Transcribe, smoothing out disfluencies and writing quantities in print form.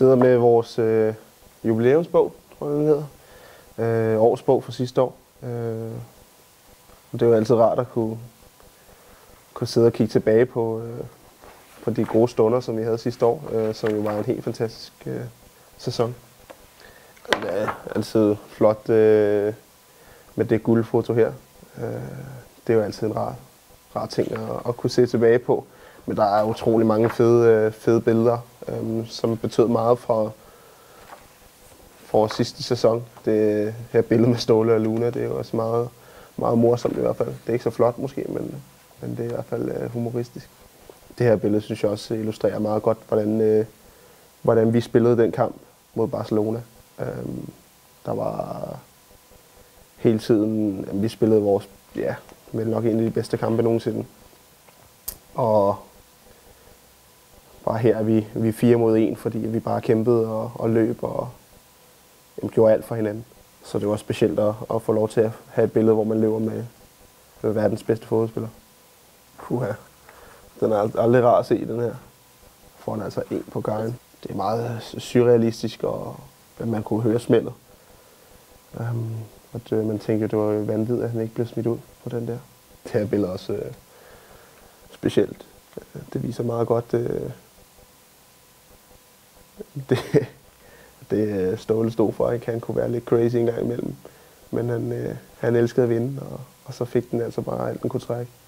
sidder med vores jubilæumsbog, tror jeg den hedder. Årsbog for sidste år. Det er jo altid rart at kunne sidde og kigge tilbage på de gode stunder, som vi havde sidste år, som jo var en helt fantastisk sæson. Det er altid flot med det guldfoto her. Det er jo altid en rar ting at kunne se tilbage på. Men der er utrolig mange fede billeder, som betød meget for sidste sæson. Det her billede med Ståle og Luna, det er jo også meget morsomt i hvert fald. Det er ikke så flot måske, men det er i hvert fald humoristisk. Det her billede synes jeg også illustrerer meget godt, hvordan vi spillede den kamp mod Barcelona. Der var hele tiden, vi spillede vores, vel nok en af de bedste kampe nogensinde. Og bare her er vi 4 mod 1, fordi vi bare kæmpede og løb og gjorde alt for hinanden. Så det var specielt at få lov til at have et billede, hvor man løber med verdens bedste fodboldspiller. Puha. Den er aldrig rar at se, den her. Får han altså en på gangen. Det er meget surrealistisk, og man kunne høre smældet. Man tænkte, det var vanvittigt, at han ikke blev smidt ud på den der. Det her billede er også specielt. Det viser meget godt det Ståle stod for. Ikke? Han kunne være lidt crazy en gang imellem. Men han elskede at vinde, og så fik den altså bare alt, den kunne trække.